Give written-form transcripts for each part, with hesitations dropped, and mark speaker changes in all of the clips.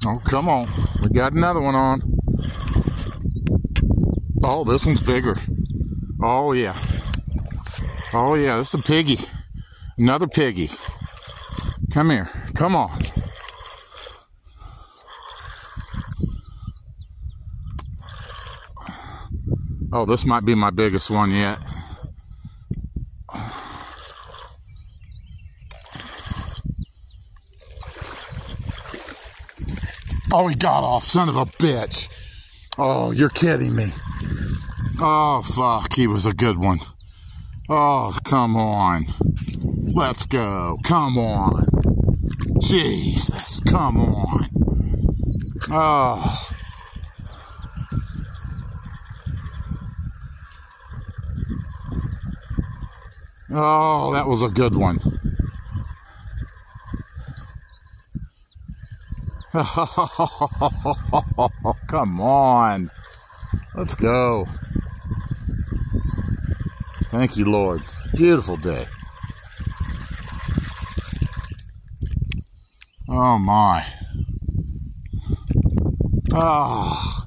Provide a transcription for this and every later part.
Speaker 1: Oh, come on. We got another one on. Oh, this one's bigger. Oh, yeah. Oh, yeah, this is a piggy. Another piggy. Come here. Come on. Oh, this might be my biggest one yet. Oh, he got off, son of a bitch. Oh, you're kidding me. Oh, fuck, he was a good one. Oh, come on. Let's go. Come on. Jesus, come on. Oh. Oh, that was a good one. Come on. Let's go. Thank you, Lord. Beautiful day. Oh, my. Oh.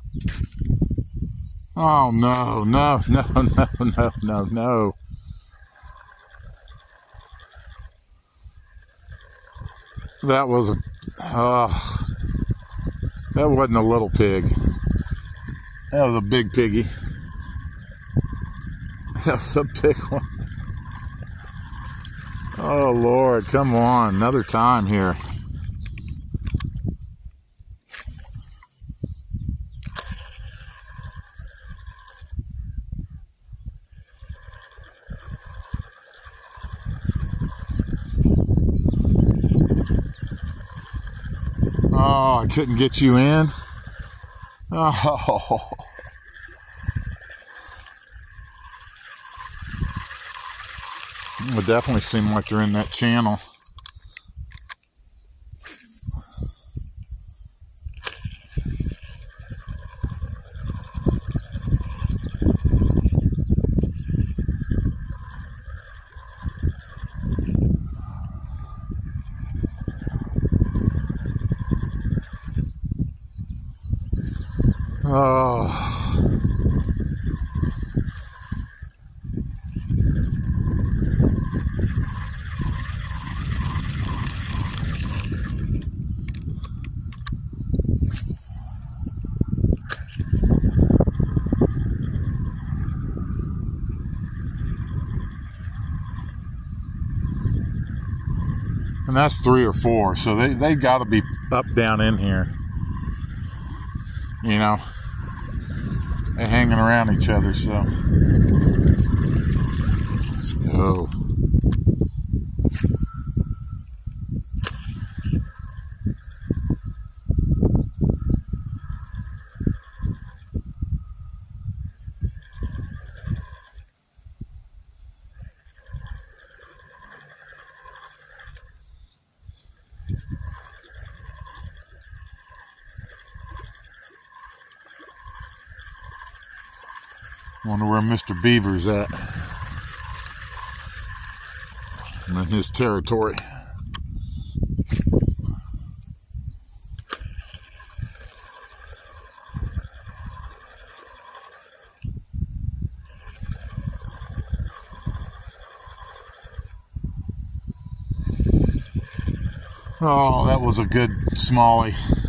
Speaker 1: Oh, no, no, no, no, no, no, no. That was a... that wasn't a little pig. That was a big piggy. That was a big one. Oh, Lord, come on. Another time here. Oh, I couldn't get you in. Oh. It would definitely seem like they're in that channel. Oh. And that's 3 or 4, so they got to be up down in here. You know, they're hanging around each other, so let's go. Wonder where Mr. Beaver's at. I'm in his territory. Oh, that was a good smallie.